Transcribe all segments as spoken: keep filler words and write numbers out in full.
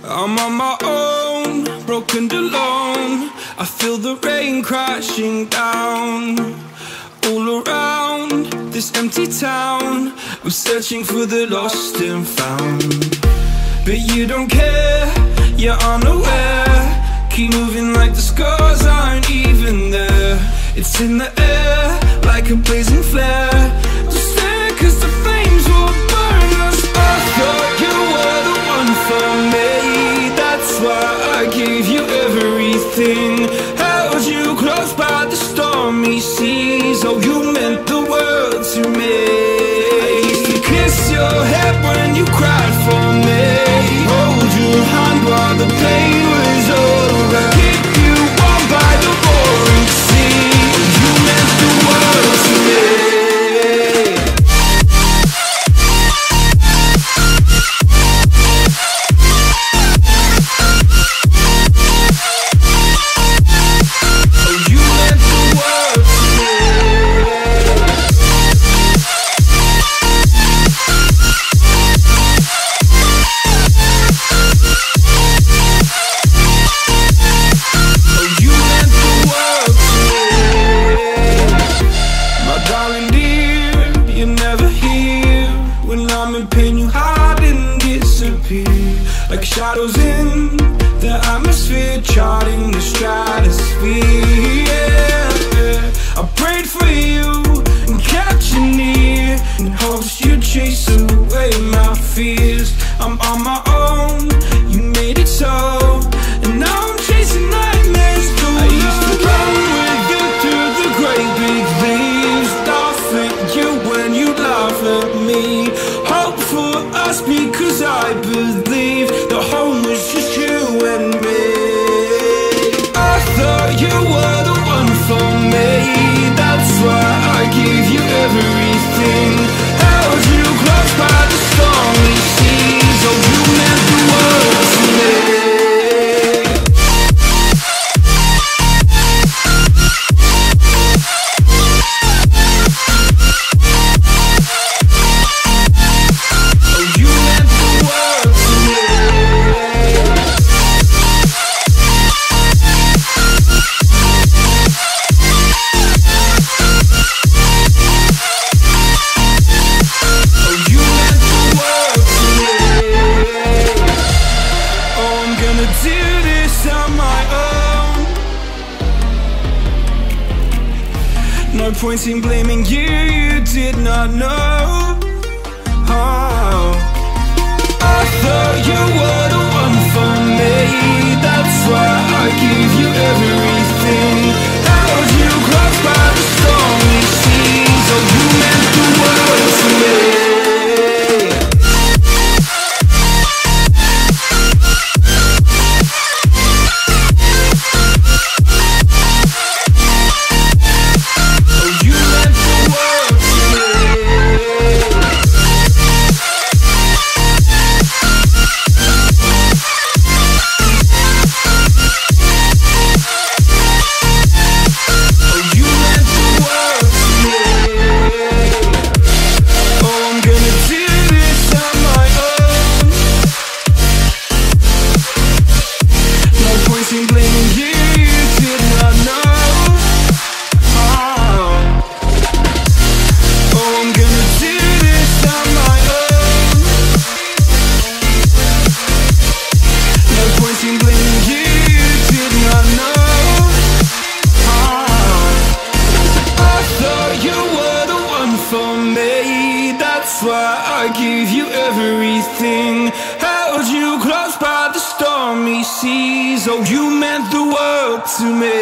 I'm on my own, broken and alone. I feel the rain crashing down. All around this empty town, we're searching for the lost and found. But you don't care, you're unaware. Keep moving like the scars aren't even there. It's in the air, like a blazing flare. Just stare, cause the flames will burn us. I thought you were the one for me. That's why I gave you everything. Held you close by the stormy seas. Oh, you meant the world to me. I used to kiss your head when you cried for me. Hold your hand while the pain was over. Keep you warm by the roaring sea. You meant the world to me. Like shadows in the atmosphere, charting the stratosphere. Yeah, yeah. I prayed for you and kept you near, in hopes you'd chase away my fears. I'm on my own, you made it so, and now I'm chasing nightmares through. I used to run with you through the great big leaves, laugh at you when you laugh at me. Hope for us because I believe the home was just you and me. I thought you were the one for me. That's why I gave you everything. Held you close by the stormy seas. Oh, you meant the world to me. No point in blaming you, you did not know. Oh, I thought you were the one for me. That's why I gave you everything. Held you close by the stormy seas. Oh, you meant the world to me. That's why I gave you everything. Held you close by the stormy seas. Oh, you meant the world to me.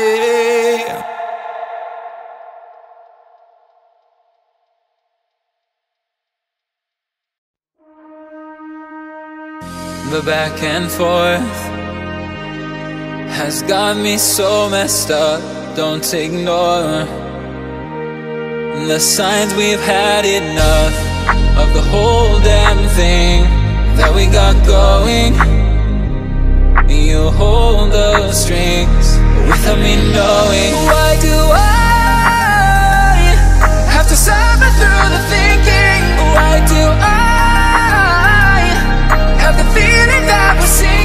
The back and forth has got me so messed up. Don't ignore the signs. We've had enough of the whole damn thing that we got going. You hold the strings without me knowing. Why do I have to suffer through the thinking? Why do I have the feeling that we're seeing?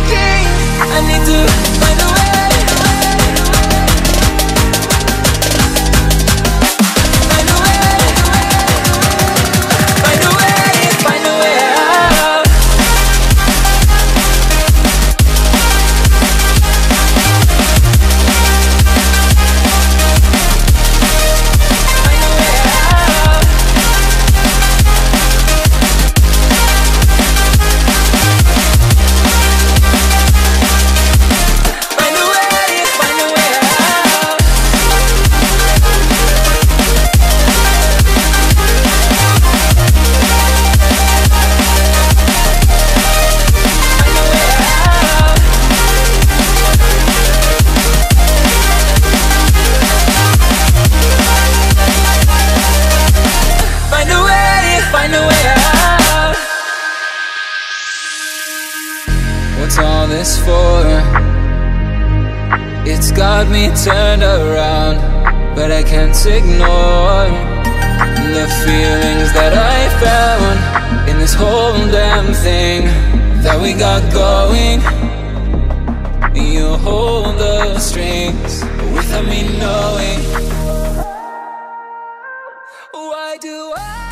What's all this for? It's got me turned around, but I can't ignore the feelings that I found in this whole damn thing that we got going. You hold the strings without me knowing. Why do I